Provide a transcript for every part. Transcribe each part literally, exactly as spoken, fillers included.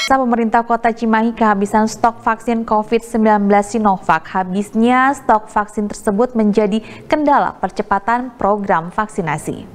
Pemerintah Kota Cimahi kehabisan stok vaksin COVID sembilan belas Sinovac. Habisnya stok vaksin tersebut menjadi kendala percepatan program vaksinasi.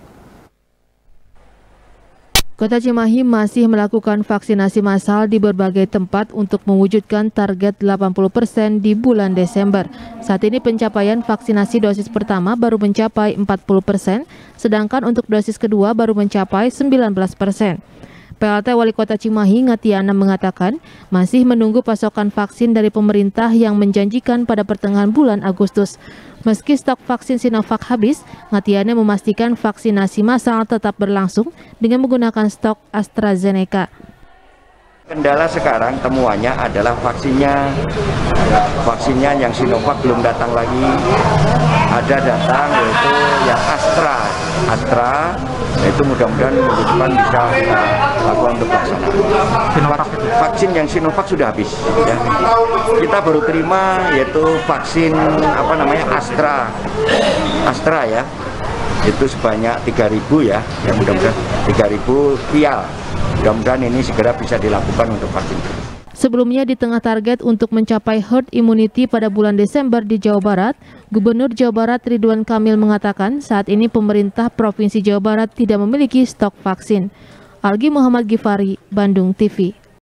Kota Cimahi masih melakukan vaksinasi massal di berbagai tempat untuk mewujudkan target delapan puluh persen di bulan Desember. Saat ini pencapaian vaksinasi dosis pertama baru mencapai empat puluh persen, sedangkan untuk dosis kedua baru mencapai sembilan belas persen. P L T Wali Kota Cimahi Ngatiana mengatakan masih menunggu pasokan vaksin dari pemerintah yang menjanjikan pada pertengahan bulan Agustus. Meski stok vaksin Sinovac habis, Ngatiana memastikan vaksinasi massal tetap berlangsung dengan menggunakan stok AstraZeneca. Kendala sekarang temuannya adalah vaksinnya, vaksinnya yang Sinovac belum datang lagi, ada datang yaitu yang Astra, Astra, itu mudah-mudahan minggu depan bisa kita lakukan untuk pelaksanaan. Vaksin yang Sinovac sudah habis, ya. Kita baru terima yaitu vaksin apa namanya Astra, Astra ya, itu sebanyak tiga ribu ya, yang mudah-mudahan tiga ribu vial. Mudah-mudahan ini segera bisa dilakukan untuk vaksin. Sebelumnya di tengah target untuk mencapai herd immunity pada bulan Desember di Jawa Barat, Gubernur Jawa Barat Ridwan Kamil mengatakan saat ini pemerintah Provinsi Jawa Barat tidak memiliki stok vaksin. Algi Muhammad Gifari, Bandung T V.